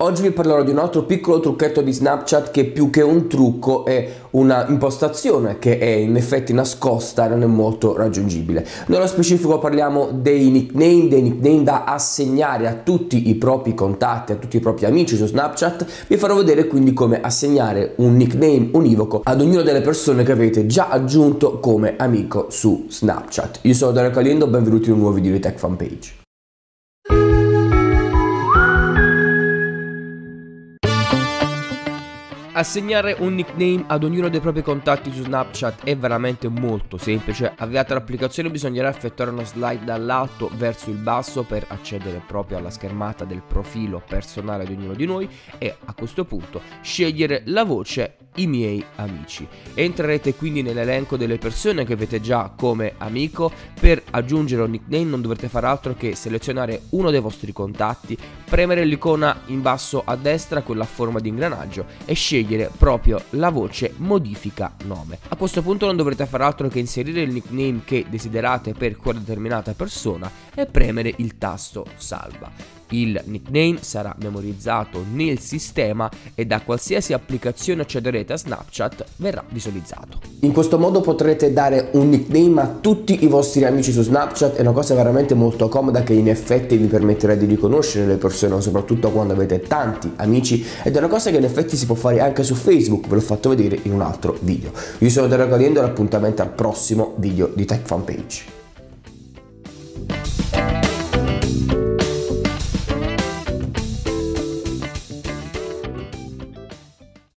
Oggi vi parlerò di un altro piccolo trucchetto di Snapchat che più che un trucco è una impostazione che è in effetti nascosta e non è molto raggiungibile. Nello specifico parliamo dei nickname da assegnare a tutti i propri contatti, a tutti i propri amici su Snapchat. Vi farò vedere quindi come assegnare un nickname univoco ad ognuna delle persone che avete già aggiunto come amico su Snapchat. Io sono Dario Caliendo, benvenuti in un nuovo video di Tech Fan Page. Assegnare un nickname ad ognuno dei propri contatti su Snapchat è veramente molto semplice. Avviata l'applicazione bisognerà effettuare uno slide dall'alto verso il basso per accedere proprio alla schermata del profilo personale di ognuno di noi e a questo punto scegliere la voce "I miei amici". Entrerete quindi nell'elenco delle persone che avete già come amico. Per aggiungere un nickname non dovrete fare altro che selezionare uno dei vostri contatti, premere l'icona in basso a destra, quella a forma di ingranaggio, e scegliere proprio la voce "modifica nome". A questo punto non dovrete fare altro che inserire il nickname che desiderate per quella determinata persona e premere il tasto salva. Il nickname sarà memorizzato nel sistema e da qualsiasi applicazione accederete a Snapchat verrà visualizzato. In questo modo potrete dare un nickname a tutti i vostri amici su Snapchat. È una cosa veramente molto comoda che in effetti vi permetterà di riconoscere le persone, soprattutto quando avete tanti amici, ed è una cosa che in effetti si può fare anche su Facebook, ve l'ho fatto vedere in un altro video. Io sono Dario Caliendo e l'appuntamento al prossimo video di Tech Fan Page.